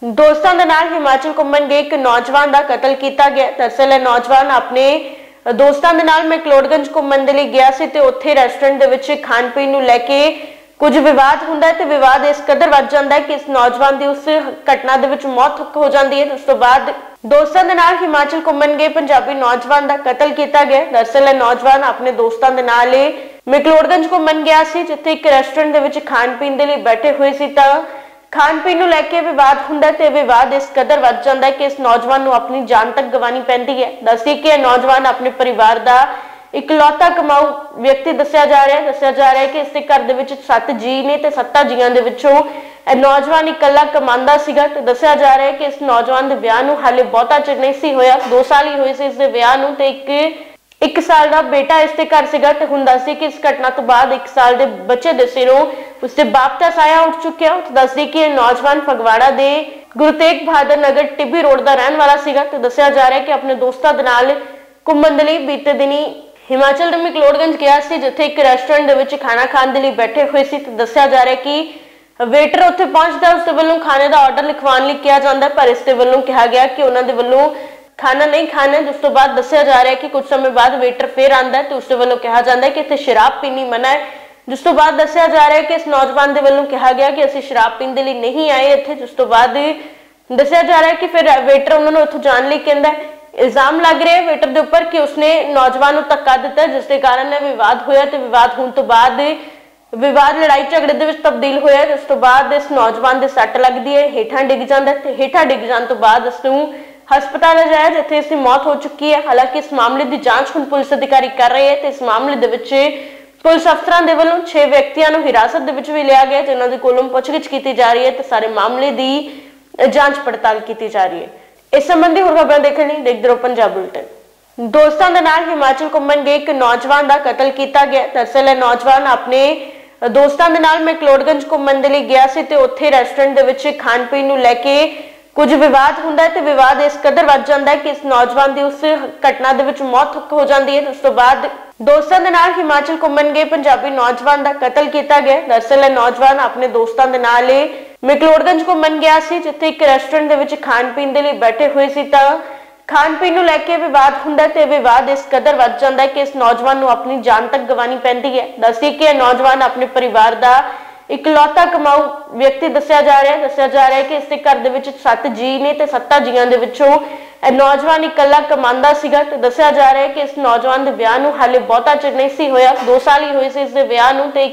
दोस्तों के नाल हिमाचल घूमन गए एक नौजवान का कतल किया गया। दरअसल यह नौजवान अपने दोस्तों के नाल मैक्लोडगंज घूमन के लिए गया सी ते उत्थे रेस्टोरेंट दे विच खाण पीण नूं लैके कुछ विवाद हुंदा है ते विवाद इस कदर वध जांदा है कि इस नौजवान की उस घटना दे विच मौत हो जाती है। उस तो बाद दोस्तों के नाल हिमाचल घूमन गए पंजाबी नौजवान का कतल किया गया। दरअसल यह नौजवान अपने दोस्तों के नाल मैक्लोडगंज घूमन गया सी जिथे एक रेस्टोरेंट दे विच खाण पीण दे लई बैठे हुए सी तां खाण पीण नूं लैके विवाद हुंदा ते विवाद इस कदर वध जांदा है कि इस नौजवान नूं अपनी जान तक गवानी पैंदी है। दस्सिए कि यह नौजवान अपने परिवार का इकलौता कमाऊ व्यक्ति दस्सिया जा रहा है कि इसके घर दे विच 7 जी ने ते 7 जीआं दे विचों नौजवान इकल्ला कमांदा सीगा। ते दस्सिया जा रहा है कि इस नौजवान दे विआह नूं हाले बहुता चिर नहीं सी होया, 2 साल ही होए सी इस दे विआह नूं ते एक साल का बेटा इसके घर सीगा। ते हुण दस्सी कि इस घटना तो बाद 1 साल के बच्चे दे सिरों उसके बाप का साया उठ चुकिया। दस्सी कि नौजवान फगवाड़ा दे गुरु तेग बहादुर नगर टिब्बी रोड का रहने वाला सीगा। ते दस्सिया जा रहा है कि अपने दोस्तों के नाल घूमन दे लई बीते दिनी हिमाचल दे मैक्लोडगंज गया सी जिथे एक रेस्टोरेंट दे विच खाना खाण दे लई बैठे हुए सी। ते दस्सिया जा रहा है कि वेटर उत्थे पहुंचदा उसके वल्लों खाने का ऑर्डर लिखवाने लई कहा जांदा पर इसके वल्लों कहा गया कि उन्हां दे वल्लों खाना नहीं खाना। जिस तो बाद दस्सिया जा रहा है कि कुछ समय बाद वेटर फिर आंदा है तो उसके वल्लों कहा जाता है कि इत्थे शराब पीनी मना है। जिस तो बाद दस्सिया जा रहा है कि इस नौजवान दे वल्लों कहा गया कि असीं शराब पीण दे लई नहीं आए इत्थे। जिस तो बाद दस्सिया जा रहा है कि फिर वेटर उन्होंने उत्थों जाण लई कहंदा है। इल्जाम लग रहे हैं वेटर के उपर कि उसने नौजवान को धक्का दिता जिसके कारण विवाद होया ते विवाद होने तो बाद विवाद लड़ाई झगड़े दे विच तब्दील होया। जिस तो बाद इस नौजवान दे सट लगदी है, हेठां डिग जांदा है ते हेठां डिग जाण तो बाद इसनूं हस्पताल जाया जिथे इसकी मौत हो चुकी है। हालांकि इस मामले की जांच हुण पुलिस अधिकारी कर रहे हैं। इस मामले दे विच पुलिस अफसरां दे वल्लों 6 व्यक्तियों को हिरासत दे विच भी लिया गया जिन्हां दे कोलों पुछगिछ की जा रही है तो सारे मामले की जांच पड़ताल की जा रही है। इस संबंधी होर खबरां देखण लई देखदे रहो पंजाब बुलेटिन। दोस्तों के नाल हिमाचल घूमन गए एक नौजवान का कतल किया गया। दरअसल यह नौजवान अपने दोस्तों के नाल मैक्लोडगंज घूमन दे लई गया सी ते उत्थे रेस्टोरेंट दे विच खाण पीण नूं लैके कुछ विवाद हुंदा है ते विवाद इस कदर वध जांदा है कि इस नौजवान की उस घटना दे विच मौत हो जाती है। उस तो बाद दोस्तों के नाल हिमाचल घूमन गए पंजाबी नौजवान का कतल किया गया। दरअसल यह नौजवान अपने दोस्तों के नाल मैक्लोडगंज घूमन गया सी जिथे एक रेस्टोरेंट दे विच खाण पीण दे लई बैठे हुए सी तां खाण पीण नूं लैके विवाद हुंदा ते विवाद इस कदर वध जांदा है कि इस नौजवान नूं अपनी जान तक गवानी पैंदी है। दस्सिए कि यह नौजवान अपने परिवार का इकलौता कमाऊ व्यक्ति दस्सिया जा रहा है कि इसके घर दे विच 7 जी ने ते 7 जीआं दे विचों नौजवान इकल्ला कमांदा सीगा। ते दस्सिया जा रहा है कि इस नौजवान दे विआह नूं हाले बहुता चिर नहीं सी होया, 2 साल ही होए सी इस दे विआह नूं ते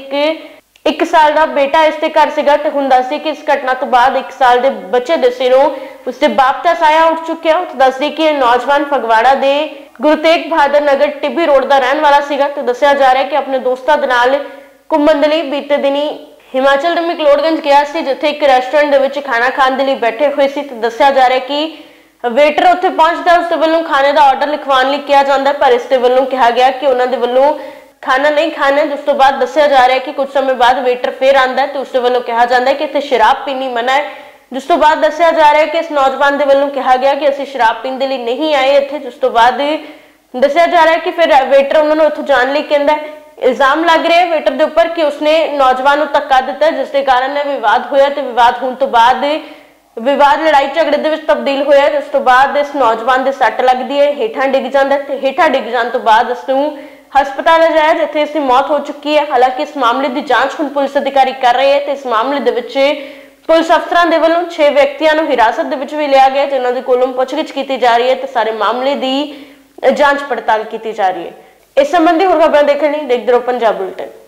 एक साल का बेटा इसके घर सीगा। ते हुण दस्सी कि इस घटना तो बाद 1 साल के बच्चे दे सिरों उसके बाप का साया उठ चुकिया। दस्सी कि यह नौजवान फगवाड़ा दे गुरु तेग बहादुर नगर टिब्बी रोड का रहने वाला सीगा। ते दस्सिया जा रहा है कि अपने दोस्तों के नाल घूमन दे लई बीते दिनी हिमाचल दे मैक्लोडगंज गया सी जिथे एक रेस्टोरेंट दे विच खाना खाण दे लई बैठे हुए सी। ते दस्सिया जा रहा है कि वेटर उत्थे पहुंचदा उसके वल्लों खाने का ऑर्डर लिखवाने लई कहा जांदा पर इसके वल्लों कहा गया कि उन्हां दे वल्लों खाना नहीं खाना। जिस तो बाद दस्सिया जा रहा है कि कुछ समय बाद वेटर फिर आंदा है तो उसके वल्लों कहा जाता है कि इत्थे शराब पीनी मना है। जिस तो बाद दस्सिया जा रहा है कि इस नौजवान के वल्लों कहा गया कि असीं शराब पीण दे लई नहीं आए इत्थे। जिस तो बाद दस्सिया जा रहा है कि फिर वेटर उन्होंने उत्थों जाण लई कहंदा है। इल्जाम लग रहे हैं वेटर के उपर कि उसने नौजवान को धक्का दिता जिसके कारण विवाद होया ते विवाद होने तो बाद विवाद लड़ाई झगड़े दे विच तब्दील होया। जिस तो बाद इस नौजवान के सट लगदी है, हेठां डिग जांदा है ते हेठां डिग जाण तो बाद इसनूं हस्पताल जाया जिथे इसकी मौत हो चुकी है। हालांकि इस मामले की जांच हुण पुलिस अधिकारी कर रहे हैं। इस मामले दे विच पुलिस अफसरां दे वल्लों 6 व्यक्तियों को हिरासत दे विच भी लिया गया जिन्हां दे कोलों पुछगिछ की जा रही है तो सारे मामले की जांच पड़ताल की जा रही है। इस संबंधी होर खबरां देखण लई देखदे रहो पंजाब बुलेटिन।